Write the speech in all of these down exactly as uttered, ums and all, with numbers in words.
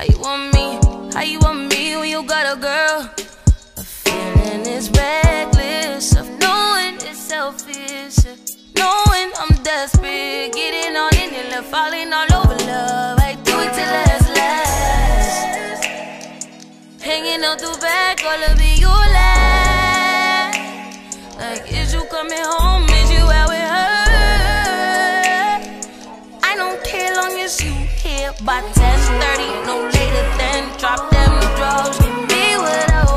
you want me? How you want me when you got a girl? A feeling is reckless of knowing it's selfish, knowing I'm desperate, getting on in it, love, falling all over love. I do it till last, last. Hanging out the back, all of it you last. Like, is you coming home? Is you out with her? I don't care long as you here by ten thirty, no later than drop them drawers. Give me what I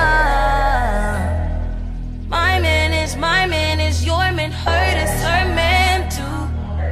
want. My man is my man is your man, hurt is her man too.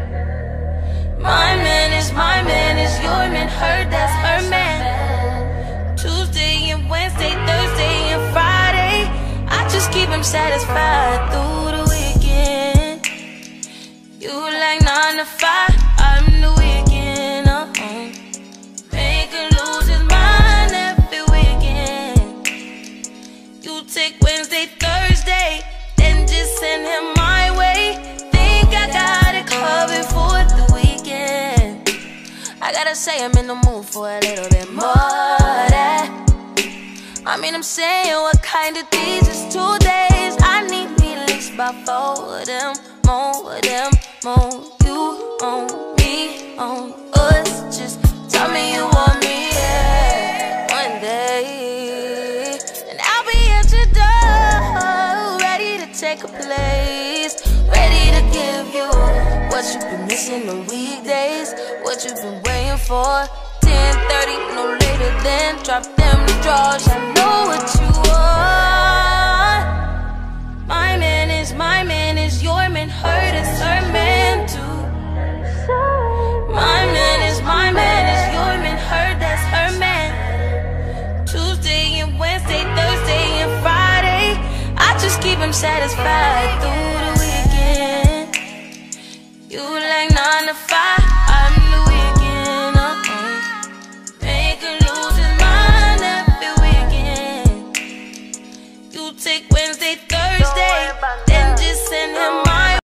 My man is my man is your man, hurt that's her man. Tuesday and Wednesday, Thursday and Friday, I just keep him satisfied through the weekend. You like nine to five, I'm the weekend. Uh-uh. Make him lose his mind every weekend. You take Wednesday, Thursday, then just send him my way. Think I got it covered for the weekend. I gotta say I'm in the mood for a little bit more of that. I mean, I'm saying, what kind of these is two days? I need me at least by four of them, more of them, more. You on me, on us. Just tell me you want me, yeah. One day, and I'll be at your door, ready to take a place, ready to give you what you've been missing on weekdays, what you've been waiting for. ten thirty, no later than drop them drawers. I know what you want. My man is my man is your man, hurt is her man too. My man is my man is your man, hurt that's her man. Tuesday and Wednesday, Thursday and Friday, I just keep him satisfied through the weekend. You like nine to five,